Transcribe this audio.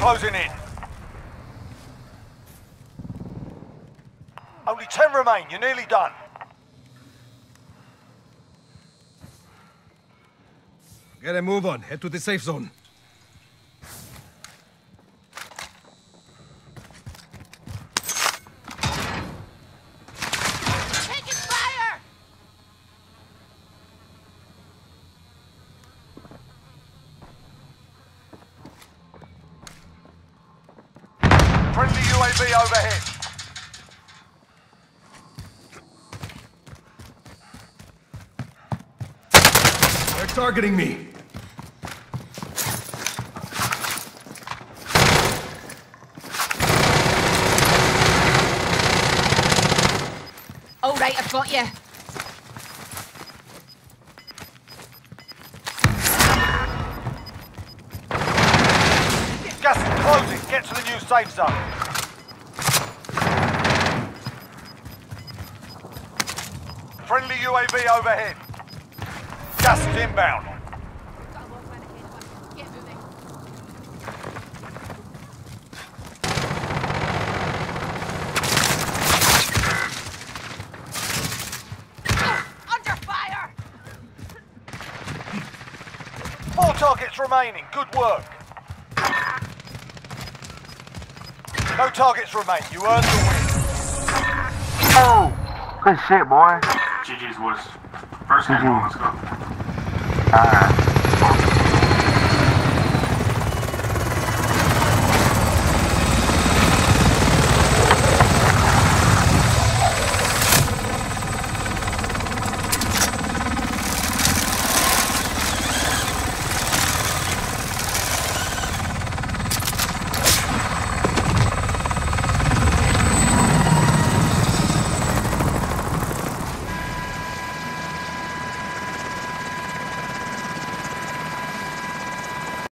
closing in. Only 10 remain. You're nearly done. Get a move on. Head to the safe zone. Taking fire! Friendly UAV overhead. They're targeting me. All right, I've got you. Gas is closing. Get to the new safe zone. Friendly UAV overhead. Gas is inbound. Get moving. Under fire! 4 targets remaining. Good work. No targets remain. You earned the win. Oh, good shit, boy. GG's, boys. First game, let's go. Alright.